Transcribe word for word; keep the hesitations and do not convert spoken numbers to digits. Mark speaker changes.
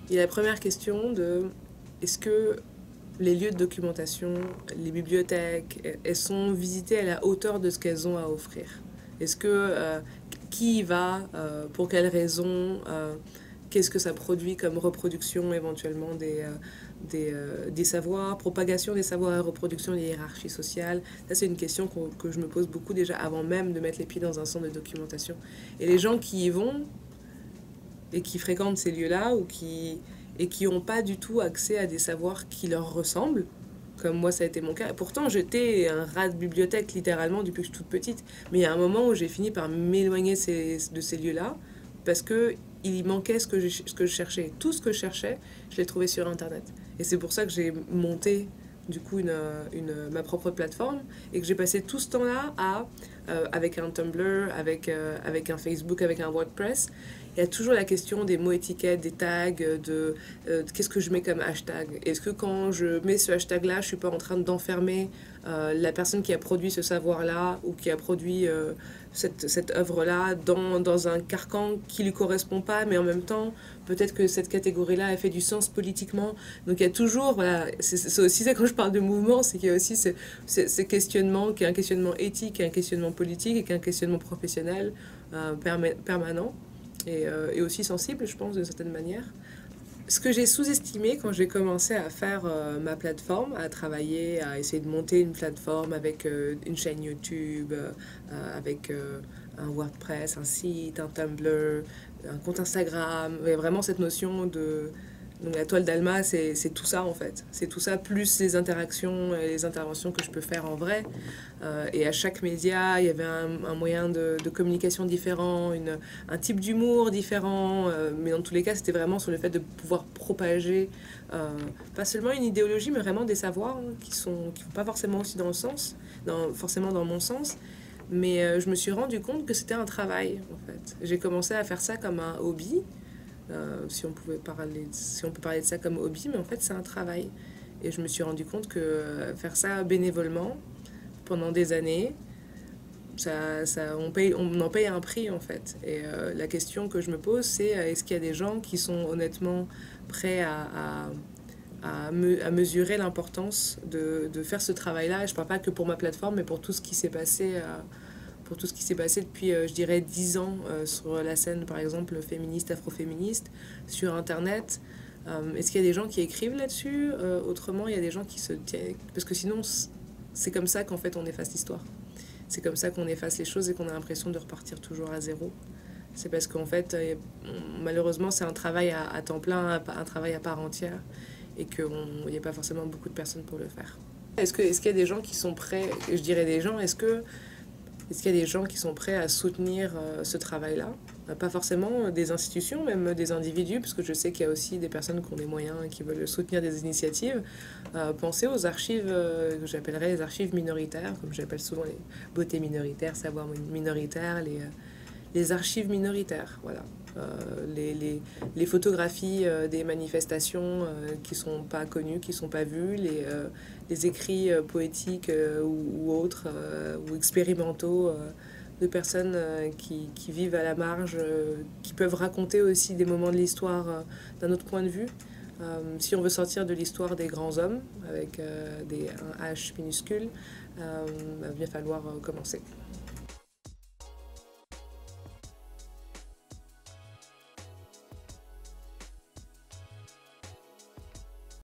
Speaker 1: Il y a la première question de est-ce que les lieux de documentation, les bibliothèques, elles sont visitées à la hauteur de ce qu'elles ont à offrir? Est-ce que euh, qui y va, euh, pour quelles raisons, euh, qu'est-ce que ça produit comme reproduction éventuellement des, euh, des, euh, des savoirs, propagation des savoirs et reproduction des hiérarchies sociales. Ça, c'est une question qu'on- que je me pose beaucoup déjà avant même de mettre les pieds dans un centre de documentation. Et les gens qui y vont et qui fréquentent ces lieux-là ou qui, et qui n'ont pas du tout accès à des savoirs qui leur ressemblent, comme moi ça a été mon cas. Pourtant, j'étais un rat de bibliothèque littéralement depuis que je suis toute petite. Mais il y a un moment où j'ai fini par m'éloigner ces- de ces lieux-là parce que il manquait ce que, je, ce que je cherchais. Tout ce que je cherchais, je l'ai trouvé sur Internet. Et c'est pour ça que j'ai monté du coup une, une, ma propre plateforme et que j'ai passé tout ce temps-là à, euh, avec un Tumblr, avec, euh, avec un Facebook, avec un WordPress. Il y a toujours la question des mots étiquettes, des tags, de, euh, de qu'est-ce que je mets comme hashtag. Est-ce que quand je mets ce hashtag-là, je suis pas en train d'enfermer euh, la personne qui a produit ce savoir-là ou qui a produit euh, cette, cette œuvre-là dans, dans un carcan qui lui correspond pas, mais en même temps, peut-être que cette catégorie-là a fait du sens politiquement. Donc il y a toujours, voilà, c'est aussi ça quand je parle de mouvement, c'est qu'il y a aussi ce, ce, ce questionnement qui est un questionnement éthique, un questionnement politique et qui est un questionnement professionnel euh, perma permanent. Et, euh, et aussi sensible, je pense, d'une certaine manière. Ce que j'ai sous-estimé quand j'ai commencé à faire euh, ma plateforme, à travailler, à essayer de monter une plateforme avec euh, une chaîne YouTube, euh, avec euh, un WordPress, un site, un Tumblr, un compte Instagram, il y a vraiment cette notion de... Donc la toile d'Alma, c'est tout ça en fait. C'est tout ça, plus les interactions et les interventions que je peux faire en vrai. Euh, et à chaque média, il y avait un, un moyen de, de, communication différent, une, un type d'humour différent. Euh, mais dans tous les cas, c'était vraiment sur le fait de pouvoir propager euh, pas seulement une idéologie, mais vraiment des savoirs hein, qui sont qui vont pas forcément aussi dans le sens, dans, forcément dans mon sens. Mais euh, je me suis rendu compte que c'était un travail en fait. J'ai commencé à faire ça comme un hobby. Euh, si on pouvait parler, si on peut parler de ça comme hobby, mais en fait c'est un travail. Et je me suis rendu compte que faire ça bénévolement pendant des années, ça, ça, on, paye, on en paye un prix en fait. Et euh, la question que je me pose, c'est euh, est-ce qu'il y a des gens qui sont honnêtement prêts à, à, à, me, à mesurer l'importance de, de faire ce travail-là. Et je ne parle pas que pour ma plateforme, mais pour tout ce qui s'est passé. Euh, pour tout ce qui s'est passé depuis, euh, je dirais, dix ans euh, sur la scène, par exemple, féministe, afroféministe, sur Internet. Euh, Est-ce qu'il y a des gens qui écrivent là-dessus euh, Autrement, il y a des gens qui se tiennent... Parce que sinon, c'est comme ça qu'en fait, on efface l'histoire. C'est comme ça qu'on efface les choses et qu'on a l'impression de repartir toujours à zéro. C'est parce qu'en fait, euh, malheureusement, c'est un travail à, à temps plein, un travail à part entière, et qu'il n'y a pas forcément beaucoup de personnes pour le faire. Est-ce que, est-ce qu'il y a des gens qui sont prêts, je dirais des gens, est-ce que est-ce qu'il y a des gens qui sont prêts à soutenir euh, ce travail-là? Pas forcément des institutions, même des individus, parce que je sais qu'il y a aussi des personnes qui ont des moyens et qui veulent soutenir des initiatives. Euh, pensez aux archives euh, que j'appellerais les archives minoritaires, comme j'appelle souvent les beautés minoritaires, savoirs minoritaires, les, euh, les archives minoritaires, voilà. Euh, les, les, les photographies euh, des manifestations euh, qui sont pas connues, qui sont pas vues, les, euh, les écrits euh, poétiques euh, ou, ou autres, euh, ou expérimentaux euh, de personnes euh, qui, qui vivent à la marge, euh, qui peuvent raconter aussi des moments de l'histoire euh, d'un autre point de vue. Euh, si on veut sortir de l'histoire des grands hommes, avec euh, des, un H minuscule, euh, il va bien falloir euh, commencer.